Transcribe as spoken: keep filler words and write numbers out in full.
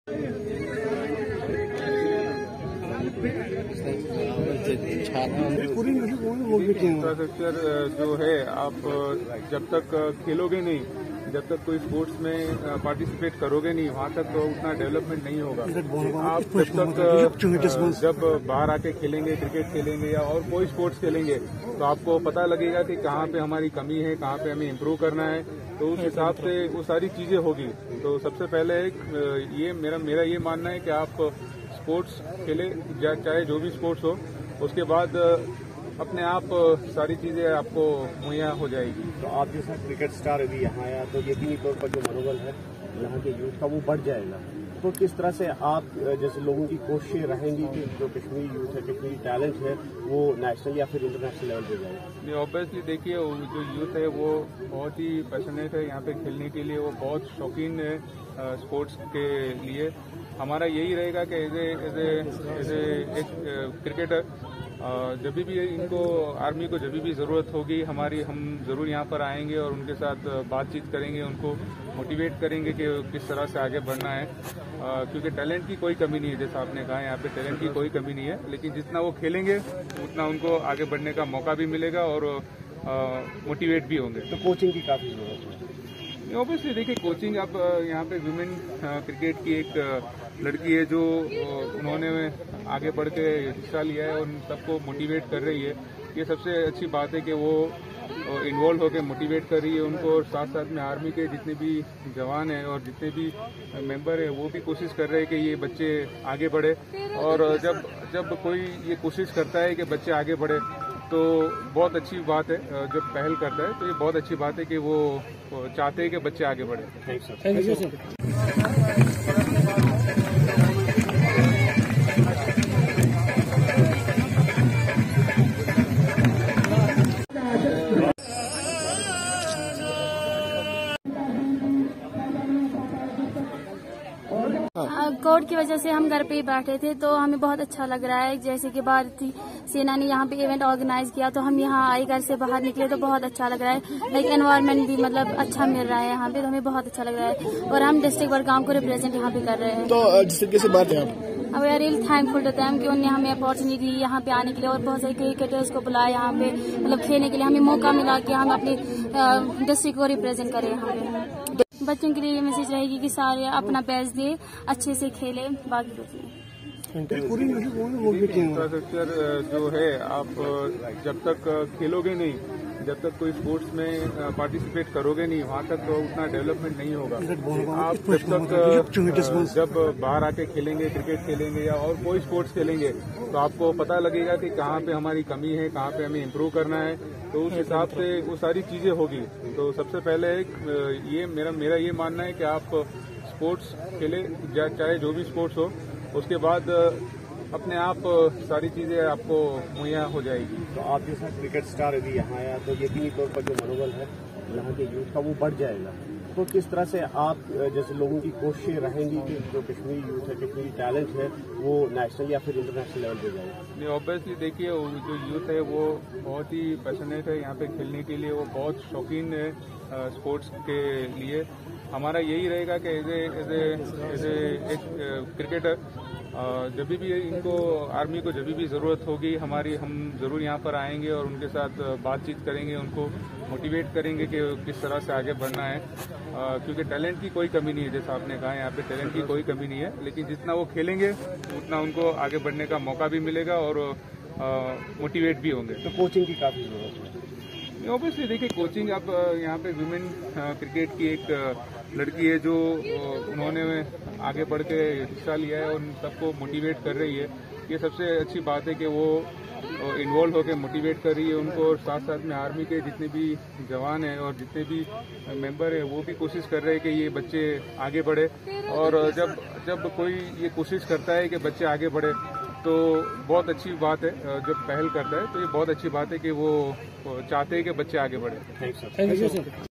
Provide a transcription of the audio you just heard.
Infrastructure जो है, आप जब तक खेलोगे नहीं, जब तक कोई स्पोर्ट्स में पार्टिसिपेट करोगे नहीं, वहाँ तक तो उतना डेवलपमेंट नहीं होगा। आप जब तक जब बाहर आके खेलेंगे, क्रिकेट खेलेंगे या और कोई स्पोर्ट्स खेलेंगे, तो आपको पता लगेगा कि कहाँ पे हमारी कमी है, कहाँ पे हमें इम्प्रूव करना है। तो उस हिसाब से वो सारी चीजें होगी। तो सबसे पहले ये मेरा मेरा ये मानना है कि आप स्पोर्ट्स खेले, चाहे जो भी स्पोर्ट्स हो, उसके बाद अपने आप सारी चीजें आपको मुहैया हो जाएगी। तो आप जैसा क्रिकेट स्टार अभी यहाँ आया तो यकीनी तौर पर जो मनोबल है यहाँ के यूथ का वो बढ़ जाएगा। तो किस तरह से आप जैसे लोगों की कोशिशें रहेंगी कि जो कश्मीरी यूथ है, कश्मीरी टैलेंट है, वो नेशनल या फिर इंटरनेशनल लेवल पे जाए? ऑब्वियसली देखिए, जो यूथ है वो बहुत ही पैशनेट है यहाँ पे खेलने के लिए, वो बहुत शौकीन है स्पोर्ट्स के लिए। हमारा यही रहेगा कि एज एज एज एक क्रिकेटर जब भी इनको आर्मी को जब भी ज़रूरत होगी हमारी, हम ज़रूर यहाँ पर आएंगे और उनके साथ बातचीत करेंगे, उनको मोटिवेट करेंगे कि किस तरह से आगे बढ़ना है। आ, क्योंकि टैलेंट की कोई कमी नहीं है, जैसा आपने कहा, यहाँ पे टैलेंट की कोई कमी नहीं है, लेकिन जितना वो खेलेंगे उतना उनको आगे बढ़ने का मौका भी मिलेगा और मोटिवेट भी होंगे। तो कोचिंग की काफ़ी ज़रूरत है। ऑब्वियसली देखिए, कोचिंग आप यहाँ पे वुमेन क्रिकेट की एक लड़की है जो उन्होंने आगे बढ़ के हिस्सा लिया है और उन सबको मोटिवेट कर रही है। ये सबसे अच्छी बात है कि वो इन्वॉल्व होकर मोटिवेट कर रही है उनको, और साथ साथ में आर्मी के जितने भी जवान हैं और जितने भी मेंबर हैं वो भी कोशिश कर रहे हैं कि ये बच्चे आगे बढ़े। और जब जब कोई ये कोशिश करता है कि बच्चे आगे बढ़े तो बहुत अच्छी बात है। जब पहल करता है तो ये बहुत अच्छी बात है कि वो चाहते हैं कि बच्चे आगे बढ़े। Thank you sir. कोर्ट की वजह से हम घर पे ही बैठे थे, तो हमें बहुत अच्छा लग रहा है। जैसे कि भारतीय सेना ने यहाँ पे इवेंट ऑर्गेनाइज किया तो हम यहाँ आए, घर से बाहर निकले तो बहुत अच्छा लग रहा है। लाइक एनवायरनमेंट भी मतलब अच्छा मिल रहा है यहाँ पे, तो हमें बहुत अच्छा लग रहा है। और हम डिस्ट्रिक्ट बडगाम को रिप्रेजेंट यहाँ पे कर रहे हैं। तो जिस कैसे बात है आप? We are really thankful to them कि उन्होंने हमें अपॉर्चुनिटी दी यहाँ पे आने के लिए, और बहुत सारे क्रिकेटर्स को बुलाया यहाँ पे, मतलब खेलने के लिए हमें मौका मिला कि हम अपने डिस्ट्रिक्ट को रिप्रेजेंट करें यहाँ पे। बच्चों के लिए ये मैसेज रहेगी कि सारे अपना बेस्ट दे, अच्छे से खेले, बाकी कुछ नहीं। इंफ्रास्ट्रक्चर जो है, आप जब तक खेलोगे नहीं, जब तक कोई स्पोर्ट्स में पार्टिसिपेट करोगे नहीं, वहाँ तक तो उतना डेवलपमेंट नहीं होगा। आप जब तक जब बाहर आके खेलेंगे, क्रिकेट खेलेंगे या और कोई स्पोर्ट्स खेलेंगे, तो आपको पता लगेगा कि कहाँ पे हमारी कमी है, कहाँ पे हमें इम्प्रूव करना है। तो उस हिसाब से वो सारी चीजें होगी। तो सबसे पहले ये मेरा मेरा ये मानना है कि आप स्पोर्ट्स खेले, चाहे जो भी स्पोर्ट्स हो, उसके बाद अपने आप सारी चीजें आपको मुहैया हो जाएगी। तो आप जैसा क्रिकेट स्टार अभी यहाँ आया तो यकीनी तौर पर जो मनोबल है यहाँ के यूथ का वो बढ़ जाएगा। तो किस तरह से आप जैसे लोगों की कोशिशें रहेंगी कि जो कश्मीरी यूथ है, कश्मीरी टैलेंट है, वो नेशनल या फिर इंटरनेशनल लेवल पे जाए? ऑब्वियसली देखिए, जो यूथ है वो बहुत ही पैशनेट है यहाँ पे खेलने के लिए, वो बहुत शौकीन है स्पोर्ट्स के लिए। हमारा यही रहेगा कि एज एज एज एक क्रिकेटर जब भी इनको आर्मी को जब भी ज़रूरत होगी हमारी, हम ज़रूर यहाँ पर आएंगे और उनके साथ बातचीत करेंगे, उनको मोटिवेट करेंगे कि किस तरह से आगे बढ़ना है। आ, क्योंकि टैलेंट की कोई कमी नहीं है, जैसा आपने कहा, यहाँ पे टैलेंट की कोई कमी नहीं है, लेकिन जितना वो खेलेंगे उतना उनको आगे बढ़ने का मौका भी मिलेगा और मोटिवेट भी होंगे। तो कोचिंग की काफ़ी ज़रूरत है। ऑब्वियसली देखिए, कोचिंग आप यहाँ पे वुमेन क्रिकेट की एक लड़की है जो उन्होंने आगे बढ़ के हिस्सा लिया है और उन सबको मोटिवेट कर रही है। ये सबसे अच्छी बात है कि वो इन्वॉल्व होकर मोटिवेट कर रही है उनको, और साथ साथ में आर्मी के जितने भी जवान हैं और जितने भी मेंबर हैं वो भी कोशिश कर रहे हैं कि ये बच्चे आगे बढ़े। और जब जब कोई ये कोशिश करता है कि बच्चे आगे बढ़े तो बहुत अच्छी बात है। जब पहल करता है तो ये बहुत अच्छी बात है कि वो चाहते हैं कि बच्चे आगे बढ़े। Thank you sir.